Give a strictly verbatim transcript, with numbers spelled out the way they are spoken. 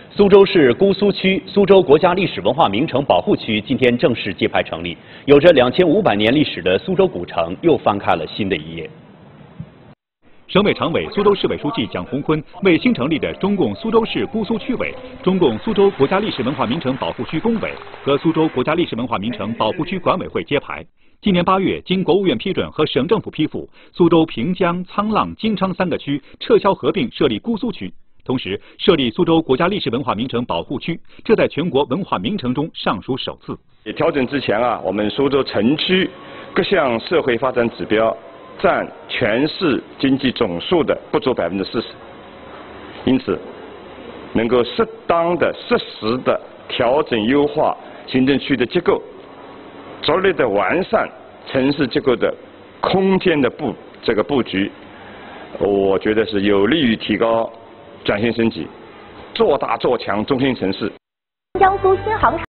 苏州市姑苏区苏州国家历史文化名城保护区今天正式揭牌成立，有着两千五百年历史的苏州古城又翻开了新的一页。 省委常委、苏州市委书记蒋洪坤为新成立的中共苏州市姑苏区委、中共苏州国家历史文化名城保护区工委和苏州国家历史文化名城保护区管委会揭牌。今年八月，经国务院批准和省政府批复，苏州平江、沧浪、金昌三个区撤销合并，设立姑苏区。同时设立苏州国家历史文化名城保护区，这在全国文化名城中尚属首次。 调整之前啊，我们苏州城区各项社会发展指标占全市经济总数的不足百分之四十，因此能够适当的、适时的调整优化行政区的结构，着力的完善城市结构的空间的布这个布局，我觉得是有利于提高转型升级，做大做强中心城市。 江苏新航